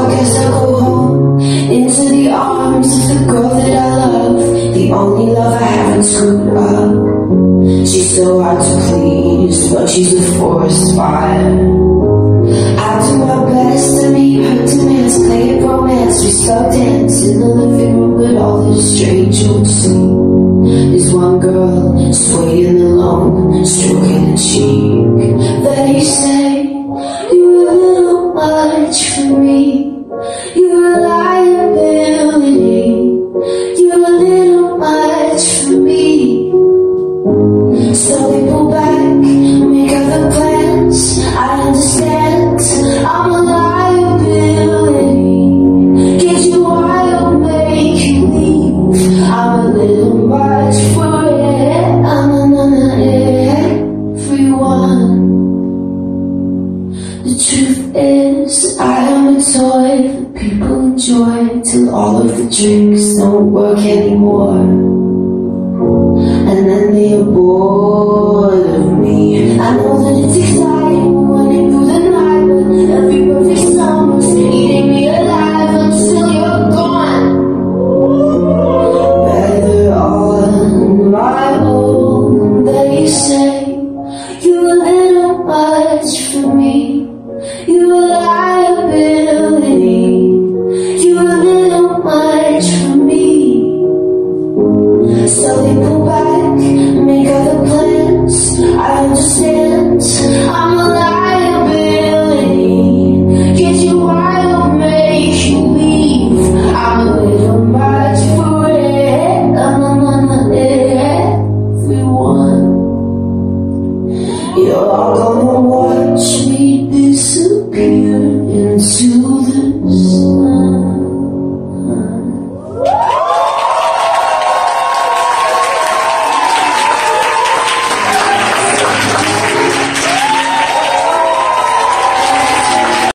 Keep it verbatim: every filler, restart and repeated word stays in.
guess I'll go home, into the arms of the girl that I love, the only love I haven't screwed up. She's so hard to please, but she's a forest fire. I'll do my best to meet her demands, play it romance, we slow dance in the living room, but all the strange would see is one girl swaying alone, stroking the cheek. They say you're a little much for me, you're a liability, you're a little much for me. Slowly pull back, make other plans, I understand, I'm a liability. Get you wild, make you leave, I'm a little much for it, I'm another everyone. The truth is, I am a toy that people enjoy till all of the drinks don't work anymore. And then they are bored of me. I know that it's